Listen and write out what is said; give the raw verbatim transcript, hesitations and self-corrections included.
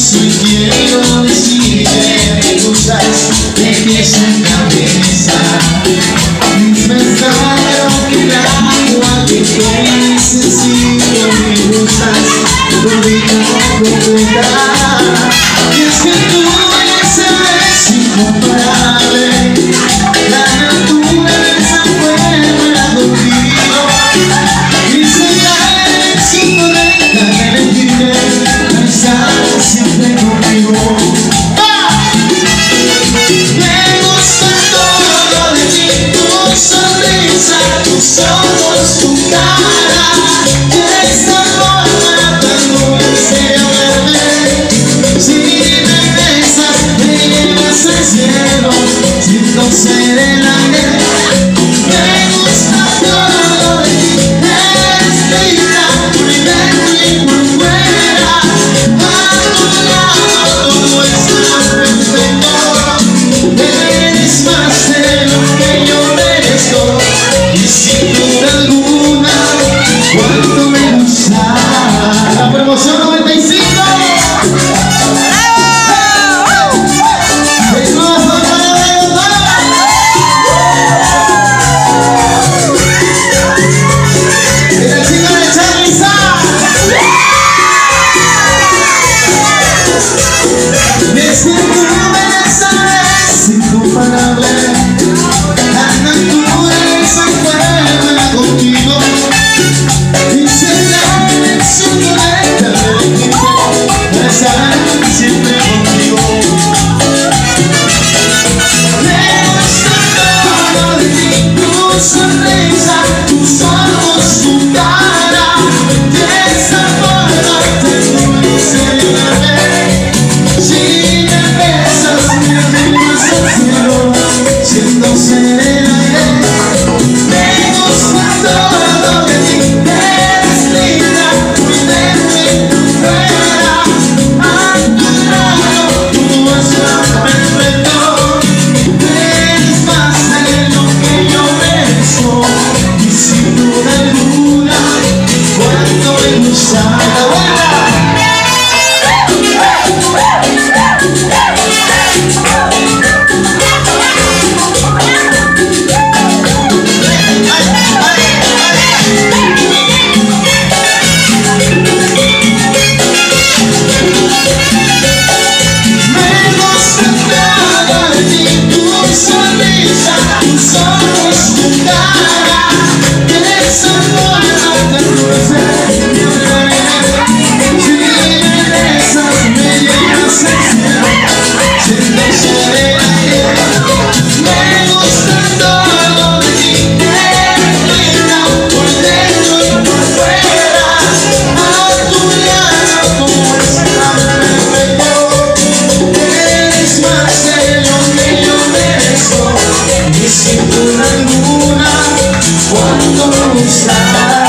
beso y quiero decir que me gustas de pies en cabeza. Es verdad que el agua que fue sencillo me gustas, todito completa. Y es que tú eres incomparable, la naturaleza fuera contigo. Y será el éxito de la elegirme, para estar siempre contigo. Me gusta todo de ti, tu sonrisa, tus ojos, tu cara. De esta forma tan dulce a verme. Si me besas, me llevas al cielo, siento ser el aire. Me gusta todo de ti, eres linda, muy dentro y por fuera. A tu lado todo está perfecto. Eres más de lo que yo merezco, y sin duda alguna, cuánto me gusta. La promoción noventa y cinco. Es que tu belleza es incomparable, la naturaleza fuera contigo. Y será el éxito de cada equipo, para estar siempre contigo. Me gusta todo de ti, tu sonrisa, tus ojos, tu cara. De esa forma te dulce a verme. Si me besas, me arrimas al cielo, siendo ser el aire. Me gusta todo de ti, eres linda, muy dentro y por fuera. A tu lado todo está perfecto. Eres más de lo que yo merezco, y sin duda alguna, cuánto me gusta. Tus ojos, tu cara, de esa forma tan dulce me atrae. Si me besas, me llevas al cielo, siendo ser el aire. Me gusta todo de ti, eres linda, por dentro y por fuera. A tu lado todo está perfecto. Eres más de lo que yo merezco, y sin duda alguna, cuánto me gusta.